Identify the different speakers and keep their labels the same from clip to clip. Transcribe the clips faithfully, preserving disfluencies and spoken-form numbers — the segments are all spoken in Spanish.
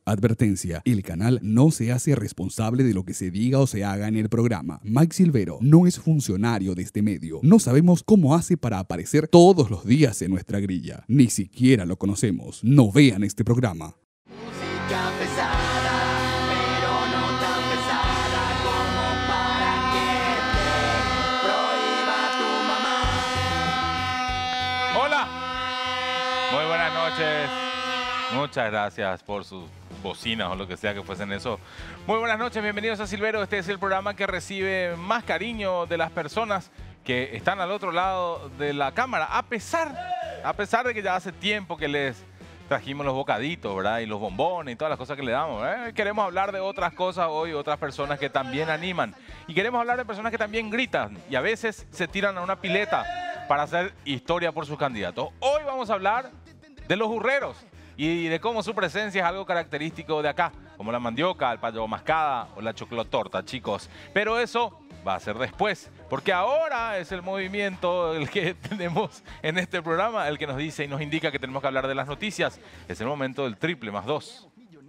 Speaker 1: Advertencia, el canal no se hace responsable de lo que se diga o se haga en el programa. Mike Silvero no es funcionario de este medio. No sabemos cómo hace para aparecer todos los días en nuestra grilla. Ni siquiera lo conocemos. No vean este programa.
Speaker 2: Música pesada, pero no tan pesada como para que te prohíba tu mamá.
Speaker 3: Hola, muy buenas noches. Muchas gracias por sus bocinas o lo que sea que fuesen eso. Muy buenas noches, bienvenidos a Silvero. Este es el programa que recibe más cariño de las personas que están al otro lado de la cámara, a pesar, a pesar de que ya hace tiempo que les trajimos los bocaditos, ¿verdad? Y los bombones y todas las cosas que le damos, ¿eh? Queremos hablar de otras cosas hoy, otras personas que también animan. Y queremos hablar de personas que también gritan y a veces se tiran a una pileta para hacer historia por sus candidatos. Hoy vamos a hablar de los burreros y de cómo su presencia es algo característico de acá, como la mandioca, el payo mascada o la choclotorta, chicos. Pero eso va a ser después, porque ahora es el movimiento el que tenemos en este programa, el que nos dice y nos indica que tenemos que hablar de las noticias. Es el momento del triple más dos.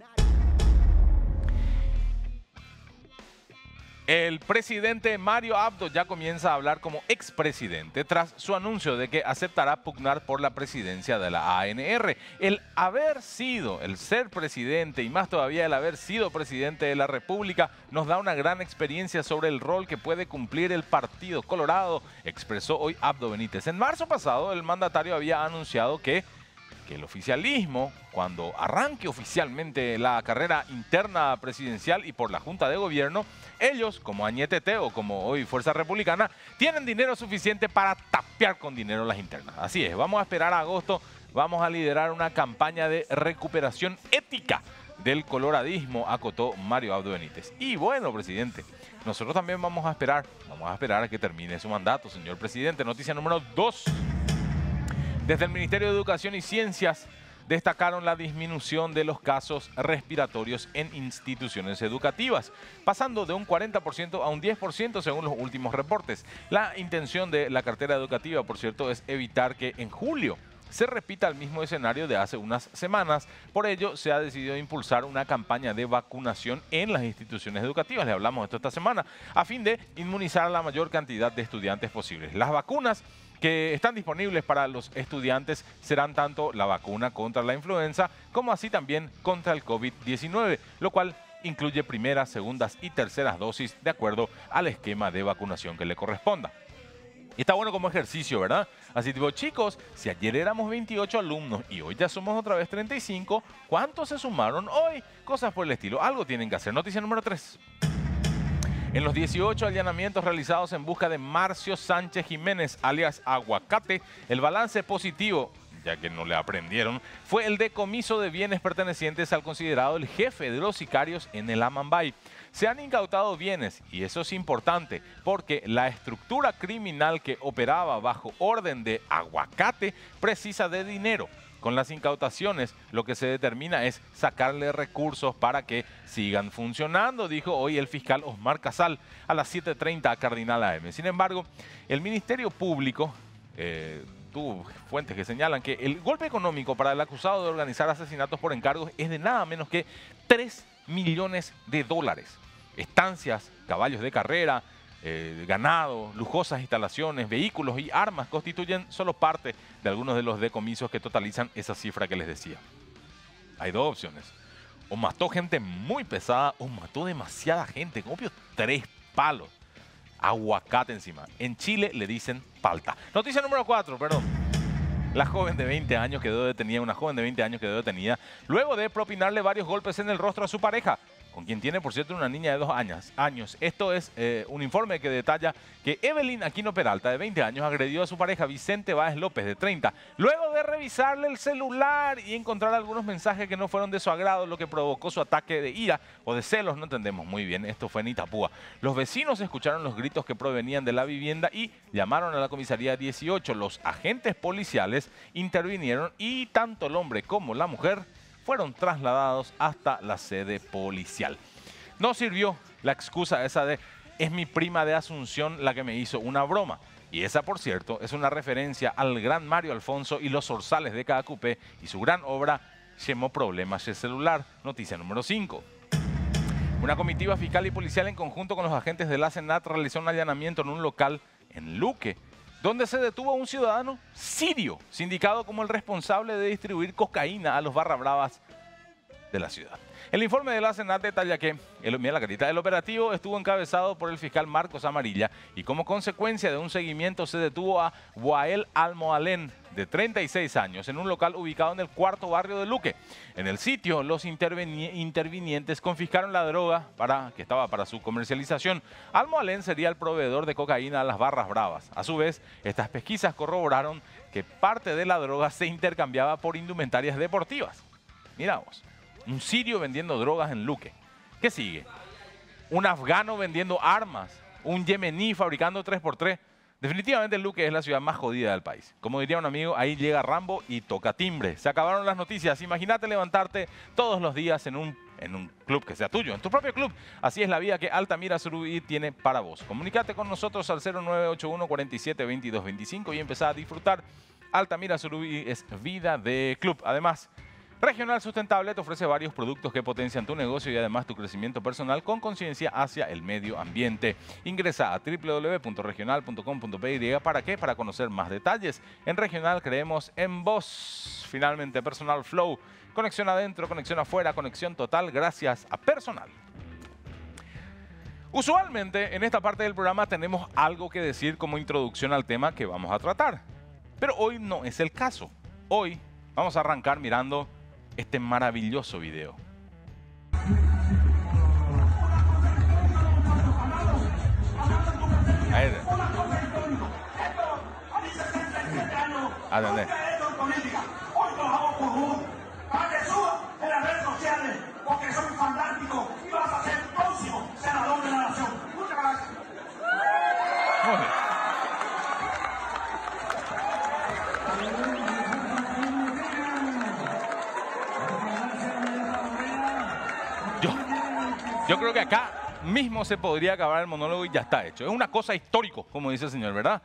Speaker 3: El presidente Mario Abdo ya comienza a hablar como expresidente tras su anuncio de que aceptará pugnar por la presidencia de la A N R. El haber sido, el ser presidente y más todavía el haber sido presidente de la República nos da una gran experiencia sobre el rol que puede cumplir el Partido Colorado, expresó hoy Abdo Benítez. En marzo pasado el mandatario había anunciado que que el oficialismo, cuando arranque oficialmente la carrera interna presidencial y por la Junta de Gobierno, ellos, como Añetete o como hoy Fuerza Republicana, tienen dinero suficiente para tapear con dinero las internas. Así es, vamos a esperar a agosto, vamos a liderar una campaña de recuperación ética del coloradismo, acotó Mario Abdo Benítez. Y bueno, presidente, nosotros también vamos a esperar, vamos a esperar a que termine su mandato, señor presidente. Noticia número dos. Desde el Ministerio de Educación y Ciencias destacaron la disminución de los casos respiratorios en instituciones educativas, pasando de un cuarenta por ciento a un diez por ciento según los últimos reportes. La intención de la cartera educativa, por cierto, es evitar que en julio se repita el mismo escenario de hace unas semanas. Por ello, se ha decidido impulsar una campaña de vacunación en las instituciones educativas. Le hablamos de esto esta semana, a fin de inmunizar a la mayor cantidad de estudiantes posibles. Las vacunas que están disponibles para los estudiantes serán tanto la vacuna contra la influenza como así también contra el COVID diecinueve, lo cual incluye primeras, segundas y terceras dosis de acuerdo al esquema de vacunación que le corresponda. Y está bueno como ejercicio, ¿verdad? Así tipo, chicos, si ayer éramos veintiocho alumnos y hoy ya somos otra vez treinta y cinco, ¿cuántos se sumaron hoy? Cosas por el estilo. Algo tienen que hacer. Noticia número tres. En los dieciocho allanamientos realizados en busca de Marcio Sánchez Jiménez, alias Aguacate, el balance positivo, ya que no le aprendieron, fue el decomiso de bienes pertenecientes al considerado el jefe de los sicarios en el Amambay. Se han incautado bienes, y eso es importante, porque la estructura criminal que operaba bajo orden de Aguacate precisa de dinero. Con las incautaciones, lo que se determina es sacarle recursos para que sigan funcionando, dijo hoy el fiscal Osmar Casal a las siete treinta a Cardinal A M. Sin embargo, el Ministerio Público eh, tuvo fuentes que señalan que el golpe económico para el acusado de organizar asesinatos por encargos es de nada menos que tres millones de dólares. Estancias, caballos de carrera, Eh, ganado, lujosas instalaciones, vehículos y armas constituyen solo parte de algunos de los decomisos que totalizan esa cifra que les decía. Hay dos opciones. O mató gente muy pesada o mató demasiada gente. Obvio, tres palos. Aguacate encima. En Chile le dicen palta. Noticia número cuatro, perdón. La joven de veinte años quedó detenida, una joven de veinte años quedó detenida luego de propinarle varios golpes en el rostro a su pareja, con quien tiene, por cierto, una niña de dos años. años. Esto es eh, un informe que detalla que Evelyn Aquino Peralta, de veinte años, agredió a su pareja Vicente Báez López, de treinta, luego de revisarle el celular y encontrar algunos mensajes que no fueron de su agrado, lo que provocó su ataque de ira o de celos, no entendemos muy bien. Esto fue en Itapúa. Los vecinos escucharon los gritos que provenían de la vivienda y llamaron a la comisaría dieciocho. Los agentes policiales intervinieron y tanto el hombre como la mujer fueron trasladados hasta la sede policial. No sirvió la excusa esa de es mi prima de Asunción la que me hizo una broma. Y esa, por cierto, es una referencia al gran Mario Alfonso y los zorzales de Caacupé y su gran obra Llevó problemas el celular. Noticia número cinco. Una comitiva fiscal y policial en conjunto con los agentes de la Senat realizó un allanamiento en un local en Luque, donde se detuvo a un ciudadano sirio, sindicado como el responsable de distribuir cocaína a los barra bravas de la ciudad. El informe de la Senat detalla que el, mira la carita, el operativo estuvo encabezado por el fiscal Marcos Amarilla y como consecuencia de un seguimiento se detuvo a Wael Almoalén, de treinta y seis años, en un local ubicado en el cuarto barrio de Luque. En el sitio, los interveni intervinientes confiscaron la droga para, que estaba para su comercialización. Almoalén sería el proveedor de cocaína a las barras bravas. A su vez, estas pesquisas corroboraron que parte de la droga se intercambiaba por indumentarias deportivas. Miramos. Un sirio vendiendo drogas en Luque. ¿Qué sigue? Un afgano vendiendo armas. Un yemení fabricando tres por tres. Definitivamente Luque es la ciudad más jodida del país. Como diría un amigo, ahí llega Rambo y toca timbre. Se acabaron las noticias. Imagínate levantarte todos los días en un, en un club que sea tuyo, en tu propio club. Así es la vida que Altamira Surubí tiene para vos. Comunicate con nosotros al cero nueve ocho uno, cuatro siete, veintidós veinticinco y empezá a disfrutar. Altamira Surubí es vida de club. Además, Regional Sustentable te ofrece varios productos que potencian tu negocio y además tu crecimiento personal con conciencia hacia el medio ambiente. Ingresa a w w w punto regional punto com punto p y. ¿Para qué? Para conocer más detalles. En Regional creemos en vos. Finalmente, Personal Flow. Conexión adentro, conexión afuera, conexión total gracias a Personal. Usualmente en esta parte del programa tenemos algo que decir como introducción al tema que vamos a tratar. Pero hoy no es el caso. Hoy vamos a arrancar mirando este maravilloso video. Ahí está. Atendé.
Speaker 4: Hoy trabajamos por vos, para que subas en las redes sociales, porque soy fantástico y vas a ser el próximo senador de la nación. Muchas gracias.
Speaker 3: Muy bien. Yo, yo creo que acá mismo se podría acabar el monólogo y ya está hecho. Es una cosa histórico, como dice el señor, ¿verdad?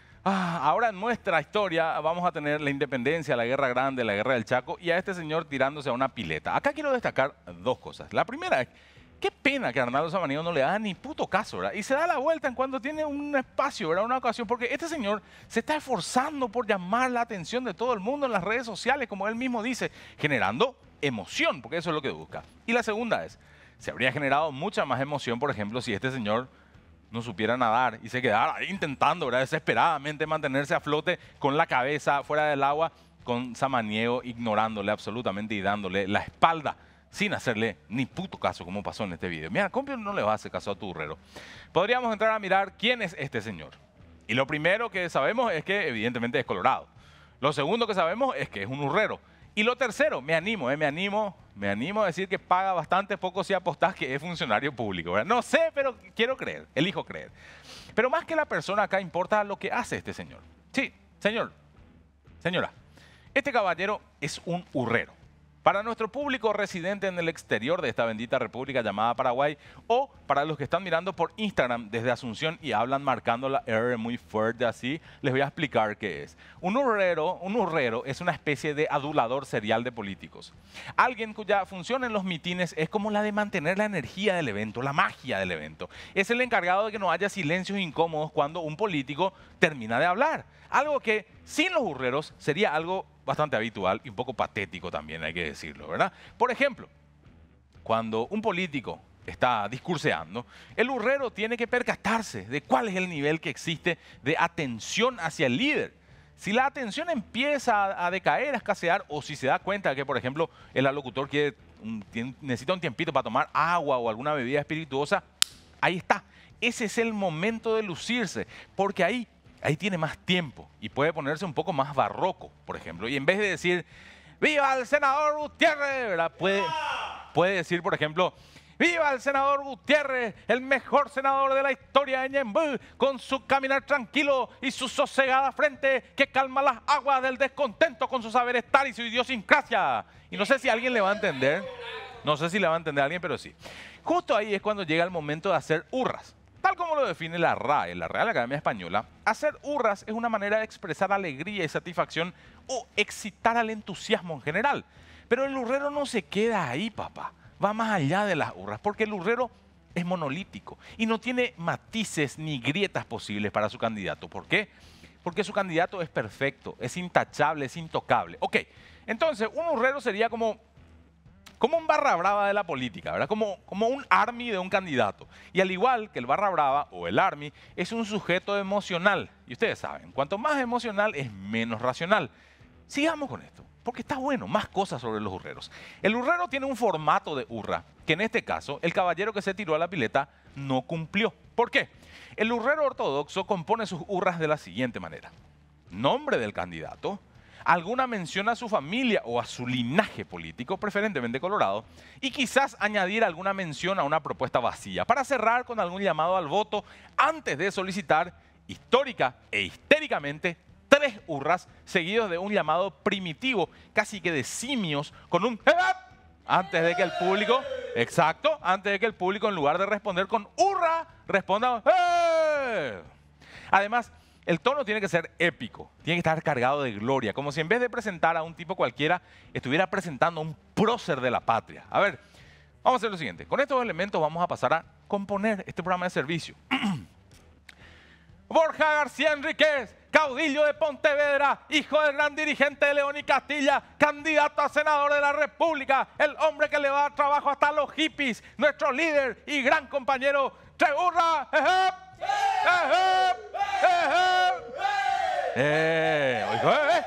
Speaker 3: Ah, ahora en nuestra historia vamos a tener la independencia, la guerra grande, la guerra del Chaco y a este señor tirándose a una pileta. Acá quiero destacar dos cosas. La primera es, qué pena que Arnaldo Samaniego no le da ni puto caso, ¿verdad? Y se da la vuelta en cuando tiene un espacio, ¿verdad? Una ocasión, porque este señor se está esforzando por llamar la atención de todo el mundo en las redes sociales, como él mismo dice, generando emoción, porque eso es lo que busca. Y la segunda es, se habría generado mucha más emoción, por ejemplo, si este señor no supiera nadar y se quedara ahí intentando, ¿verdad? Desesperadamente mantenerse a flote con la cabeza fuera del agua, con Samaniego ignorándole absolutamente y dándole la espalda sin hacerle ni puto caso, como pasó en este video. Mira, ¿cómo no le vas a hacer caso a tu urrero? Podríamos entrar a mirar quién es este señor. Y lo primero que sabemos es que evidentemente es colorado. Lo segundo que sabemos es que es un urrero. Y lo tercero, me animo, eh, me animo, me animo a decir que paga bastante poco si apostás que es funcionario público, ¿verdad? No sé, pero quiero creer, elijo creer. Pero más que la persona acá importa lo que hace este señor. Sí, señor, señora, este caballero es un urrero. Para nuestro público residente en el exterior de esta bendita república llamada Paraguay o para los que están mirando por Instagram desde Asunción y hablan marcando la R muy fuerte así, les voy a explicar qué es. Un urrero, un urrero es una especie de adulador serial de políticos. Alguien cuya función en los mitines es como la de mantener la energía del evento, la magia del evento. Es el encargado de que no haya silencios incómodos cuando un político termina de hablar. Algo que sin los urreros sería algo bastante habitual y un poco patético también, hay que decirlo, ¿verdad? Por ejemplo, cuando un político está discurseando, el urrero tiene que percatarse de cuál es el nivel que existe de atención hacia el líder. Si la atención empieza a decaer, a escasear, o si se da cuenta que, por ejemplo, el alocutor quiere un, tiene, necesita un tiempito para tomar agua o alguna bebida espirituosa, ahí está. Ese es el momento de lucirse, porque ahí Ahí tiene más tiempo y puede ponerse un poco más barroco, por ejemplo. Y en vez de decir, ¡viva el senador Gutiérrez!, ¿verdad? Puede, puede decir, por ejemplo, ¡viva el senador Gutiérrez, el mejor senador de la historia de Ñemby, con su caminar tranquilo y su sosegada frente que calma las aguas del descontento con su saber estar y su idiosincrasia! Y no sé si alguien le va a entender, no sé si le va a entender a alguien, pero sí. Justo ahí es cuando llega el momento de hacer hurras. Tal como lo define la R A E, la Real Academia Española, hacer hurras es una manera de expresar alegría y satisfacción o excitar al entusiasmo en general. Pero el hurrero no se queda ahí, papá. Va más allá de las urras, porque el hurrero es monolítico y no tiene matices ni grietas posibles para su candidato. ¿Por qué? Porque su candidato es perfecto, es intachable, es intocable. Ok, entonces un hurrero sería como, como un barra brava de la política, ¿verdad? Como, como un army de un candidato. Y al igual que el barra brava o el army, es un sujeto emocional. Y ustedes saben, cuanto más emocional es menos racional. Sigamos con esto, porque está bueno, más cosas sobre los hurreros. El hurrero tiene un formato de hurra, que en este caso, el caballero que se tiró a la pileta no cumplió. ¿Por qué? El hurrero ortodoxo compone sus hurras de la siguiente manera. Nombre del candidato, alguna mención a su familia o a su linaje político, preferentemente colorado, y quizás añadir alguna mención a una propuesta vacía, para cerrar con algún llamado al voto antes de solicitar histórica e histéricamente tres hurras seguidos de un llamado primitivo, casi que de simios, con un ¡Ep! Antes de que el público, exacto, antes de que el público en lugar de responder con hurra, responda ¡Eh! Además, el tono tiene que ser épico, tiene que estar cargado de gloria, como si en vez de presentar a un tipo cualquiera, estuviera presentando a un prócer de la patria. A ver, vamos a hacer lo siguiente. Con estos elementos vamos a pasar a componer este programa de servicio. Borja García Enríquez, caudillo de Pontevedra, hijo del gran dirigente de León y Castilla, candidato a senador de la República, el hombre que le va a dar trabajo hasta a los hippies, nuestro líder y gran compañero, Treburra. Eh, eh,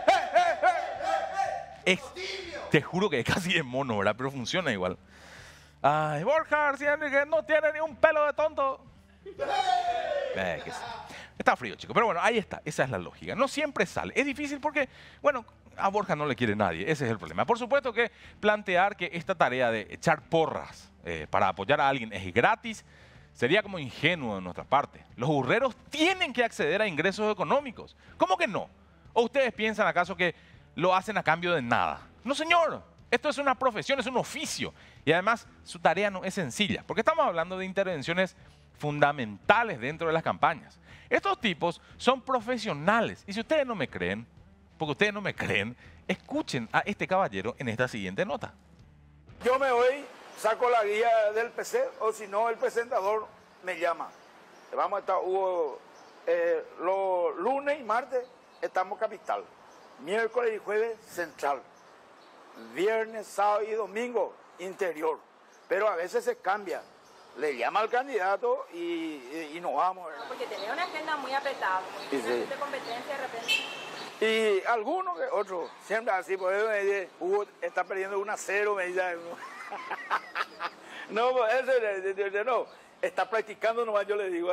Speaker 3: es, te juro que es casi de mono, ¿verdad? Pero funciona igual. Ay, Borja García Enríquez no tiene ni un pelo de tonto. Eh, que sí. Está frío, chicos. Pero bueno, ahí está. Esa es la lógica. No siempre sale. Es difícil porque, bueno, a Borja no le quiere nadie. Ese es el problema. Por supuesto que plantear que esta tarea de echar porras eh, para apoyar a alguien es gratis sería como ingenuo de nuestra parte. Los hurreros tienen que acceder a ingresos económicos. ¿Cómo que no? ¿O ustedes piensan acaso que lo hacen a cambio de nada? No, señor. Esto es una profesión, es un oficio. Y además, su tarea no es sencilla. Porque estamos hablando de intervenciones fundamentales dentro de las campañas. Estos tipos son profesionales. Y si ustedes no me creen, porque ustedes no me creen, escuchen a este caballero en esta siguiente nota.
Speaker 5: Yo me voy, saco la guía del P C, o si no, el presentador me llama. Vamos a estar, Hugo, eh, los lunes y martes estamos capital. Miércoles y jueves central. Viernes, sábado y domingo interior. Pero a veces se cambia. Le llama al candidato y, y, y nos vamos, ¿verdad?
Speaker 6: Porque tenía una agenda muy apretada, muy
Speaker 5: Sí, sí.
Speaker 6: de competencia de repente.
Speaker 5: Y algunos que otros, siempre así, por eso me dice, Hugo está perdiendo un a cero, me dice uno. No, pues ese, no, está practicando nomás, yo le digo.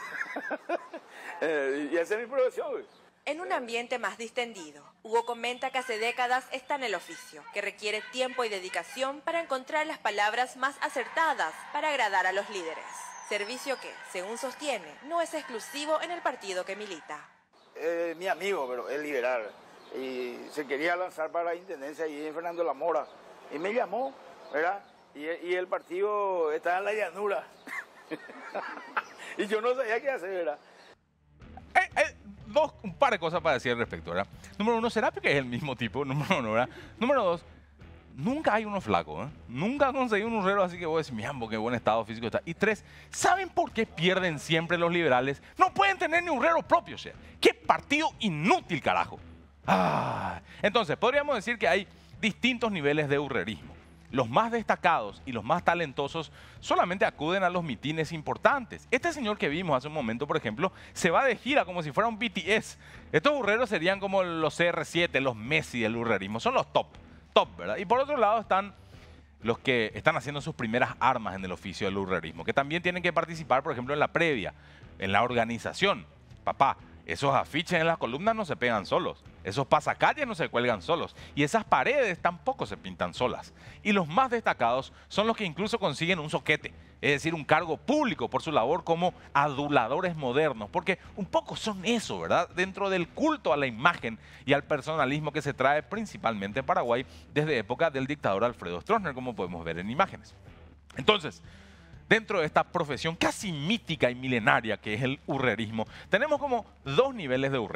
Speaker 5: Eh, y esa es mi profesión, güey.
Speaker 7: En un ambiente más distendido, Hugo comenta que hace décadas está en el oficio, que requiere tiempo y dedicación para encontrar las palabras más acertadas para agradar a los líderes. Servicio que, según sostiene, no es exclusivo en el partido que milita.
Speaker 5: Eh, mi amigo, pero es liberal. Y se quería lanzar para la intendencia ahí en Fernando La Mora. Y me llamó, ¿verdad? Y, y el partido está en la llanura. Y yo no sabía qué hacer, ¿verdad?
Speaker 3: Eh, eh, dos, un par de cosas para decir al respecto, ¿verdad? Número uno, ¿será porque es el mismo tipo? Número uno, ¿verdad? Número dos, nunca hay uno flaco, ¿eh? Nunca conseguí un hurrero así que vos decís, mi ambo, qué buen estado físico está. Y tres, ¿saben por qué pierden siempre los liberales? No pueden tener ni hurrero propio, o sea. ¡Qué partido inútil, carajo! Ah, entonces, podríamos decir que hay distintos niveles de hurrerismo. Los más destacados y los más talentosos solamente acuden a los mitines importantes. Este señor que vimos hace un momento, por ejemplo, se va de gira como si fuera un B T S. Estos hurreros serían como los C R siete, los Messi del hurrerismo. Son los top, top, ¿verdad? Y por otro lado están los que están haciendo sus primeras armas en el oficio del hurrerismo, que también tienen que participar, por ejemplo, en la previa, en la organización. Papá, esos afiches en las columnas no se pegan solos. Esos pasacalles no se cuelgan solos. Y esas paredes tampoco se pintan solas. Y los más destacados son los que incluso consiguen un soquete, es decir, un cargo público por su labor como aduladores modernos. Porque un poco son eso, ¿verdad? Dentro del culto a la imagen y al personalismo que se trae principalmente en Paraguay desde época del dictador Alfredo Stroessner, como podemos ver en imágenes. Entonces, dentro de esta profesión casi mítica y milenaria que es el hurrerismo, tenemos como dos niveles de hurrero.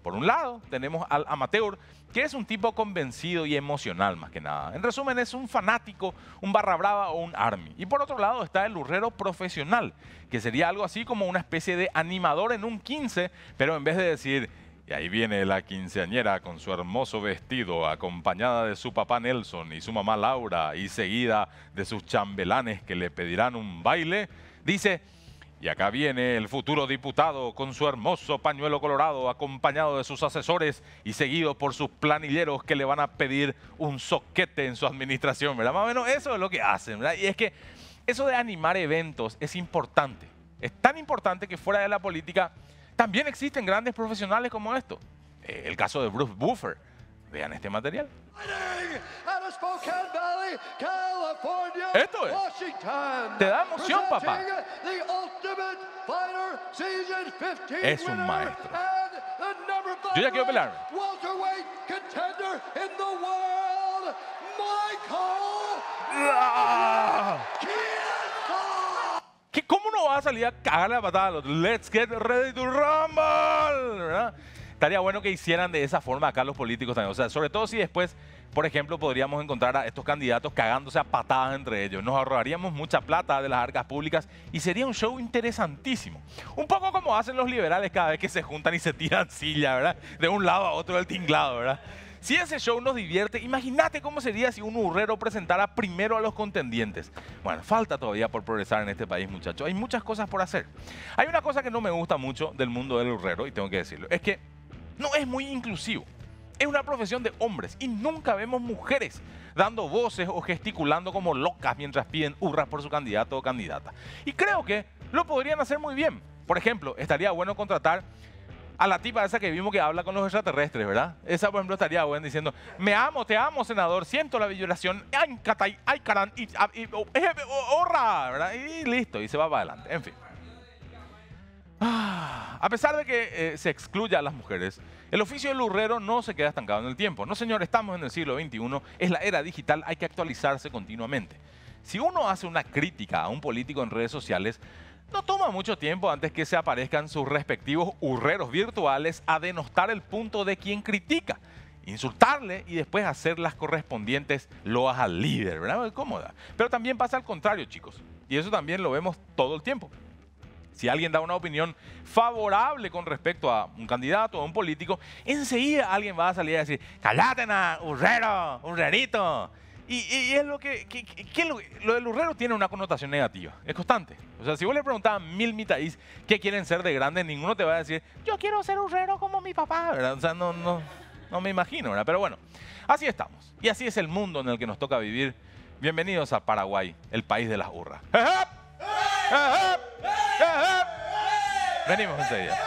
Speaker 3: Por un lado, tenemos al amateur, que es un tipo convencido y emocional más que nada. En resumen, es un fanático, un barra brava o un army. Y por otro lado está el urrero profesional, que sería algo así como una especie de animador en un quince, pero en vez de decir, y ahí viene la quinceañera con su hermoso vestido, acompañada de su papá Nelson y su mamá Laura, y seguida de sus chambelanes que le pedirán un baile, dice... Y acá viene el futuro diputado con su hermoso pañuelo colorado, acompañado de sus asesores y seguido por sus planilleros que le van a pedir un soquete en su administración, ¿verdad? Más o menos eso es lo que hacen, ¿verdad? Y es que eso de animar eventos es importante. Es tan importante que fuera de la política también existen grandes profesionales como esto. Eh, el caso de Bruce Buffer. Vean este material. Esto es. Te da emoción, papá. Es un maestro. Yo ya quiero pelearme. ¿Qué, ¿Cómo no va a salir a cagarle la patada a los Let's Get Ready to Rumble? ¿Verdad? Estaría bueno que hicieran de esa forma acá los políticos también. O sea, sobre todo si después, por ejemplo, podríamos encontrar a estos candidatos cagándose a patadas entre ellos. Nos ahorraríamos mucha plata de las arcas públicas y sería un show interesantísimo. Un poco como hacen los liberales cada vez que se juntan y se tiran silla, ¿verdad? De un lado a otro del tinglado, ¿verdad? Si ese show nos divierte, imagínate cómo sería si un urrero presentara primero a los contendientes. Bueno, falta todavía por progresar en este país, muchachos. Hay muchas cosas por hacer. Hay una cosa que no me gusta mucho del mundo del urrero, y tengo que decirlo, es que no es muy inclusivo. Es una profesión de hombres y nunca vemos mujeres dando voces o gesticulando como locas mientras piden hurras por su candidato o candidata. Y creo que lo podrían hacer muy bien. Por ejemplo, estaría bueno contratar a la tipa esa que vimos que habla con los extraterrestres, ¿verdad? Esa, por ejemplo, estaría buena diciendo, me amo, te amo, senador, siento la vibración, ay, catay, ay, caran, y, y, horra, ¿verdad? Y listo, y se va para adelante, en fin. Ah, a pesar de que eh, se excluya a las mujeres, el oficio del urrero no se queda estancado en el tiempo. No, señor, estamos en el siglo veintiuno, es la era digital, hay que actualizarse continuamente. Si uno hace una crítica a un político en redes sociales, no toma mucho tiempo antes que se aparezcan sus respectivos urreros virtuales a denostar el punto de quien critica, insultarle y después hacer las correspondientes loas al líder, ¿verdad? Cómoda. Pero también pasa al contrario, chicos, y eso también lo vemos todo el tiempo. Si alguien da una opinión favorable con respecto a un candidato o a un político, enseguida alguien va a salir a decir, ¡cállate, na, urrero, urrerito! Y, y es lo que, que, que, que lo, lo del urrero tiene una connotación negativa, es constante. O sea, si vos le preguntás a mil mitaís qué quieren ser de grandes, ninguno te va a decir, yo quiero ser urrero como mi papá, ¿verdad? O sea, no, no, no me imagino, ¿verdad? Pero bueno, así estamos. Y así es el mundo en el que nos toca vivir. Bienvenidos a Paraguay, el país de las urras. Venimos enseguida.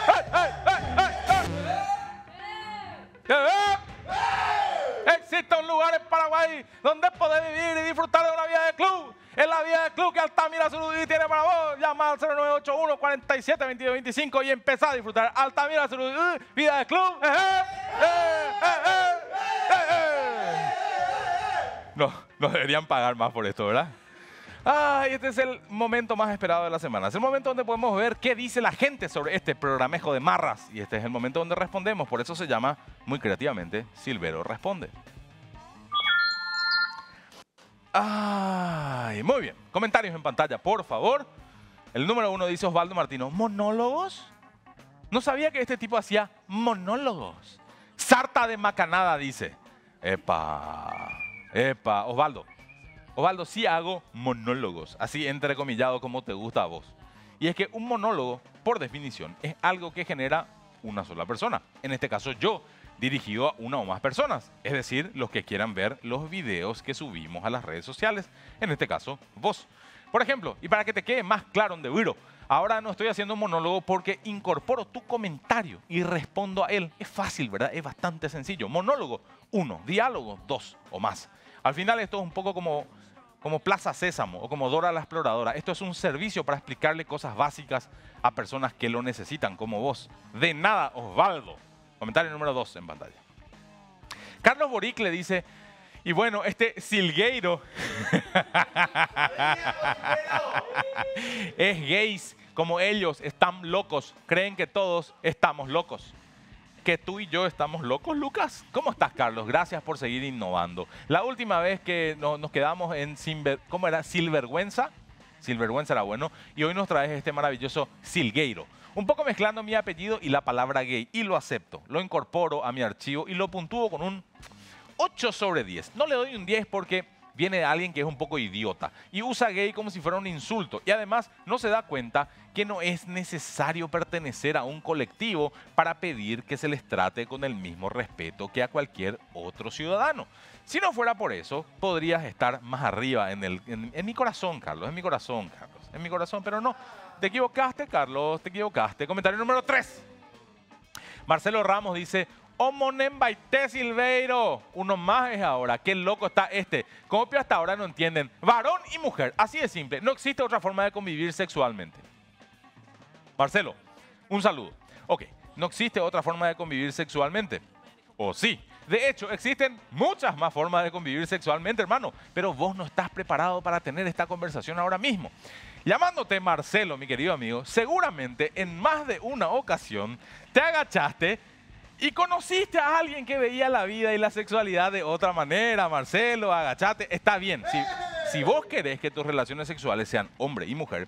Speaker 3: Existe un lugar en Paraguay donde podés vivir y disfrutar de una vida de club. Es la vida de club que Altamira Surubí tiene para vos. Llama al cero nueve ocho uno, cuatro siete, dos dos dos cinco y empezá a disfrutar. Altamira Surubí, vida de club. No, no deberían pagar más por esto, ¿verdad? Ah, este es el momento más esperado de la semana. Es el momento donde podemos ver qué dice la gente sobre este programejo de marras. Y este es el momento donde respondemos. Por eso se llama, muy creativamente, Silvero Responde. Ay, muy bien. Comentarios en pantalla, por favor. El número uno dice Osvaldo Martino. ¿Monólogos? No sabía que este tipo hacía monólogos. Sarta de macanada, dice. Epa, epa, Osvaldo. Osvaldo, sí hago monólogos, así entrecomillado como te gusta a vos. Y es que un monólogo, por definición, es algo que genera una sola persona. En este caso yo, dirigido a una o más personas. Es decir, los que quieran ver los videos que subimos a las redes sociales. En este caso, vos. Por ejemplo, y para que te quede más claro en Debuiro, ahora no estoy haciendo un monólogo porque incorporo tu comentario y respondo a él. Es fácil, ¿verdad? Es bastante sencillo. Monólogo, uno. Diálogo, dos o más. Al final esto es un poco como... como Plaza Sésamo o como Dora la Exploradora. Esto es un servicio para explicarle cosas básicas a personas que lo necesitan, como vos. De nada, Osvaldo. Comentario número dos en pantalla. Carlos Boric le dice, y bueno, este Silgueiro es gays como ellos, están locos, creen que todos estamos locos. Ok, que tú y yo estamos locos, Lucas. ¿Cómo estás, Carlos? Gracias por seguir innovando. La última vez que no, nos quedamos en Sinver, ¿cómo era? Silvergüenza. Silvergüenza era bueno. Y hoy nos traes este maravilloso Silgueiro. Un poco mezclando mi apellido y la palabra gay. Y lo acepto. Lo incorporo a mi archivo y lo puntúo con un ocho sobre diez. No le doy un diez porque viene de alguien que es un poco idiota y usa gay como si fuera un insulto. Y además no se da cuenta que no es necesario pertenecer a un colectivo para pedir que se les trate con el mismo respeto que a cualquier otro ciudadano. Si no fuera por eso, podrías estar más arriba en, el, en, en mi corazón, Carlos. En mi corazón, Carlos. En mi corazón, pero no. Te equivocaste, Carlos. Te equivocaste. Comentario número tres. Marcelo Ramos dice... Omonem baité Silveiro. Uno más es ahora. Qué loco está este. Como que hasta ahora no entienden. Varón y mujer. Así de simple. No existe otra forma de convivir sexualmente. Marcelo, un saludo. Ok. No existe otra forma de convivir sexualmente. ¿O sí? De hecho, existen muchas más formas de convivir sexualmente, hermano. Pero vos no estás preparado para tener esta conversación ahora mismo. Llamándote Marcelo, mi querido amigo, seguramente en más de una ocasión te agachaste y conociste a alguien que veía la vida y la sexualidad de otra manera. Marcelo, agachate. Está bien. Si, si vos querés que tus relaciones sexuales sean hombre y mujer,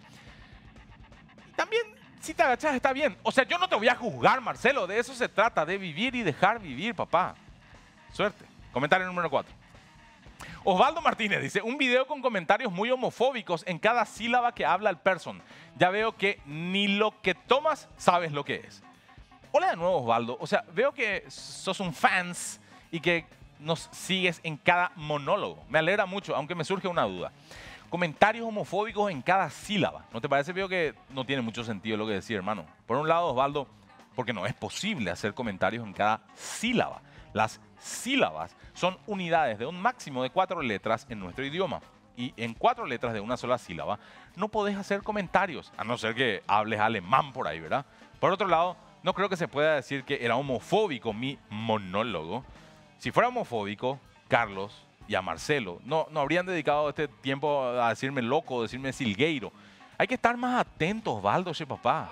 Speaker 3: también si te agachás está bien. O sea, yo no te voy a juzgar, Marcelo. De eso se trata, de vivir y dejar vivir, papá. Suerte. Comentario número cuatro. Osvaldo Martínez dice, un video con comentarios muy homofóbicos en cada sílaba que habla el person. Ya veo que ni lo que tomas sabes lo que es. Hola de nuevo, Osvaldo. O sea, veo que sos un fans y que nos sigues en cada monólogo. Me alegra mucho, aunque me surge una duda. Comentarios homofóbicos en cada sílaba. ¿No te parece? Veo que no tiene mucho sentido lo que decir, hermano. Por un lado, Osvaldo, porque no es posible hacer comentarios en cada sílaba. Las sílabas son unidades de un máximo de cuatro letras en nuestro idioma. Y en cuatro letras de una sola sílaba no podés hacer comentarios, a no ser que hables alemán por ahí, ¿verdad? Por otro lado, no creo que se pueda decir que era homofóbico mi monólogo. Si fuera homofóbico, Carlos y a Marcelo no, no habrían dedicado este tiempo a decirme loco, a decirme silgueiro. Hay que estar más atentos, Osvaldo, che papá.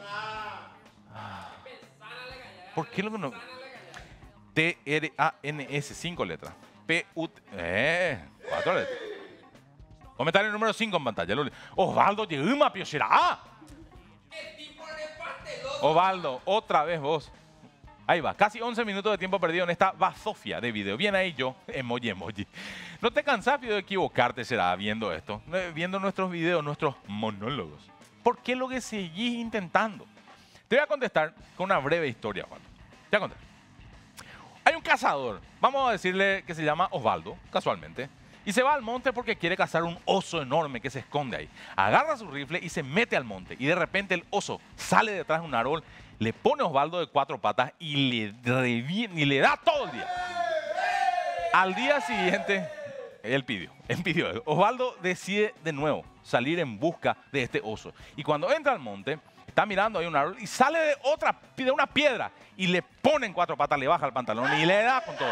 Speaker 3: Ah. ¿Por qué lo que no? T R A N S, cinco letras. P U T... Eh, cuatro letras. Comentario número cinco en pantalla. Osvaldo, llegó piochera. ¡Ah! Osvaldo, otra vez vos. Ahí va, casi once minutos de tiempo perdido en esta bazofia de video. Bien ahí yo, emoji, emoji. ¿No te cansás de equivocarte, será, viendo esto? Viendo nuestros videos, nuestros monólogos. ¿Por qué lo que seguís intentando? Te voy a contestar con una breve historia, Juan. Te voy a contar. Hay un cazador, vamos a decirle que se llama Osvaldo, casualmente, y se va al monte porque quiere cazar un oso enorme que se esconde ahí. Agarra su rifle y se mete al monte. Y de repente el oso sale detrás de un árbol, le pone a Osvaldo de cuatro patas y le, reviene, y le da todo el día. Al día siguiente, él pidió, él pidió. Osvaldo decide de nuevo salir en busca de este oso. Y cuando entra al monte, está mirando ahí un árbol y sale de, otra, de una piedra y le pone en cuatro patas, le baja el pantalón y le da con todo.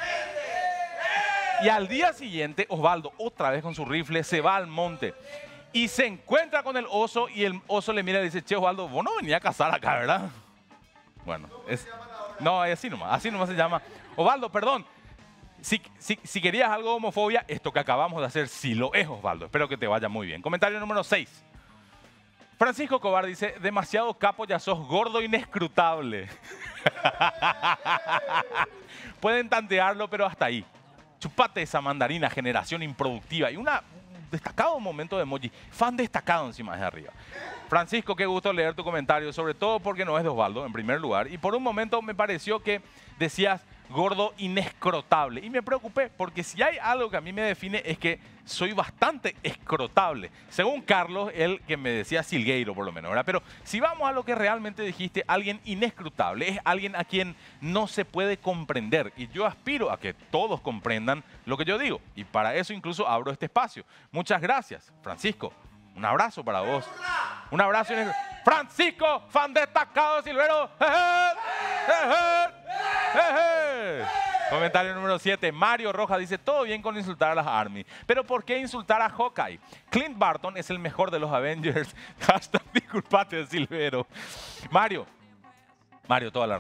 Speaker 3: Y al día siguiente, Osvaldo, otra vez con su rifle, se va al monte y se encuentra con el oso y el oso le mira y dice, che, Osvaldo, vos no venías a cazar acá, ¿verdad? Bueno, es, no, es así nomás, así nomás se llama. Osvaldo, perdón, si, si, si querías algo de homofobia, esto que acabamos de hacer sí lo es, Osvaldo. Espero que te vaya muy bien. Comentario número seis. Francisco Cobar dice, demasiado capo, ya sos gordo inescrutable. Pueden tantearlo, pero hasta ahí. Chupate esa mandarina, generación improductiva. Y un destacado momento de emoji. Fan destacado encima de arriba. Francisco, qué gusto leer tu comentario, sobre todo porque no es de Osvaldo, en primer lugar. Y por un momento me pareció que decías gordo inescrotable. Y me preocupé, porque si hay algo que a mí me define es que soy bastante escrotable. Según Carlos, él que me decía silgueiro por lo menos, ¿verdad? Pero si vamos a lo que realmente dijiste, alguien inescrutable es alguien a quien no se puede comprender. Y yo aspiro a que todos comprendan lo que yo digo. Y para eso incluso abro este espacio. Muchas gracias, Francisco. Un abrazo para vos. Un abrazo. Francisco, fan destacado de Silvero. Comentario número siete. Mario Rojas dice, todo bien con insultar a las Army, pero ¿por qué insultar a Hawkeye? Clint Barton es el mejor de los Avengers. Hashtag disculpate, Silvero. Mario, Mario, toda la razón.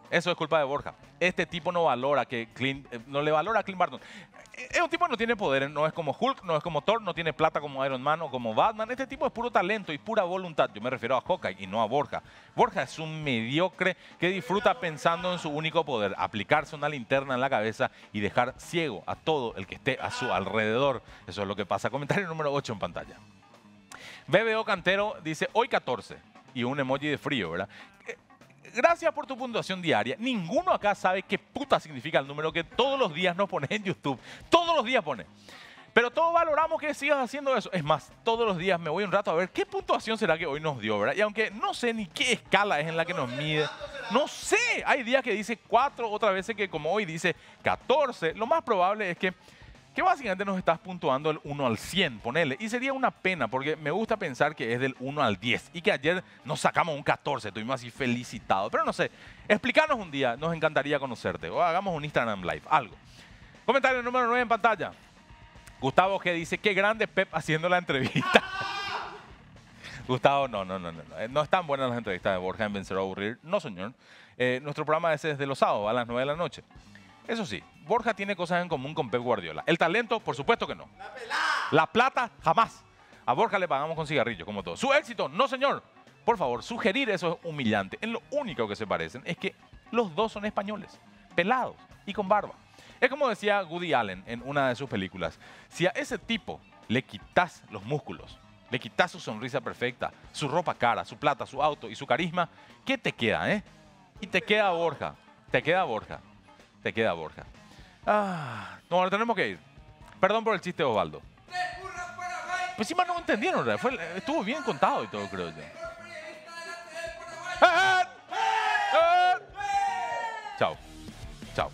Speaker 3: Eso es culpa de Borja. Este tipo no valora que Clint, eh, no le valora a Clint Barton. Es un tipo que no tiene poder, no es como Hulk, no es como Thor, no tiene plata como Iron Man o como Batman. Este tipo es puro talento y pura voluntad. Yo me refiero a Hawkeye y no a Borja. Borja es un mediocre que disfruta pensando en su único poder, aplicarse una linterna en la cabeza y dejar ciego a todo el que esté a su alrededor. Eso es lo que pasa. Comentario número ocho en pantalla. B B O Cantero dice, hoy catorce, y un emoji de frío, ¿verdad? Gracias por tu puntuación diaria. Ninguno acá sabe qué puta significa el número que todos los días nos pone en YouTube. Todos los días pone. Pero todos valoramos que sigas haciendo eso. Es más, todos los días me voy un rato a ver qué puntuación será que hoy nos dio, ¿verdad? Y aunque no sé ni qué escala es en la que nos mide, no sé. Hay días que dice cuatro, otras veces que como hoy dice catorce. Lo más probable es que que básicamente nos estás puntuando el uno al cien, ponele. Y sería una pena, porque me gusta pensar que es del uno al diez y que ayer nos sacamos un catorce, estuvimos así felicitados. Pero no sé, explícanos un día, nos encantaría conocerte. O hagamos un Instagram Live, algo. Comentario número nueve en pantalla. Gustavo G dice, qué grande Pep haciendo la entrevista. Gustavo, no, no, no, no. No, no están buenas las entrevistas de Borja en Vencer o Aburrir. No, señor. Eh, nuestro programa es desde los sábados a las nueve de la noche. Eso sí, Borja tiene cosas en común con Pep Guardiola. El talento, por supuesto que no. La, la plata, jamás. A Borja le pagamos con cigarrillos, como todo. Su éxito, no señor. Por favor, sugerir eso es humillante. En lo único que se parecen es que los dos son españoles, pelados y con barba. Es como decía Woody Allen en una de sus películas. Si a ese tipo le quitas los músculos, le quitas su sonrisa perfecta, su ropa cara, su plata, su auto y su carisma, ¿qué te queda, eh? Y te queda Borja. Te queda Borja. Te queda Borja. Ah, no, ahora tenemos que ir. Perdón por el chiste, Osvaldo. Pues encima no entendieron, ¿verdad? Fue, estuvo bien contado y todo, creo yo. ¡Ah! ¡Ah! Chao. Chao.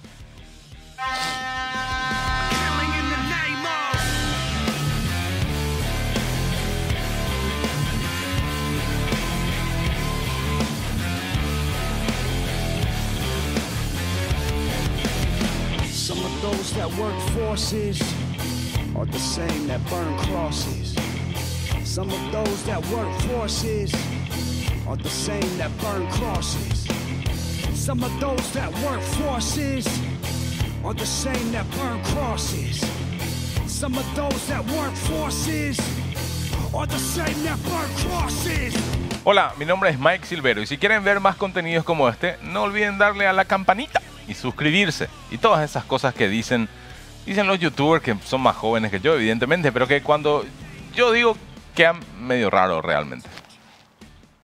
Speaker 8: Some of those that work forces are the same that burn crosses. Some of those that work forces are the same that burn crosses. Some of those that work forces are the same that burn crosses. Some of those that work forces are the same that burn crosses.
Speaker 3: Hola, mi nombre es Mike Silvero y si quieren ver más contenidos como este, no olviden darle a la campanita y suscribirse y todas esas cosas que dicen, dicen los youtubers que son más jóvenes que yo, evidentemente, pero que cuando yo digo quedan medio raro realmente.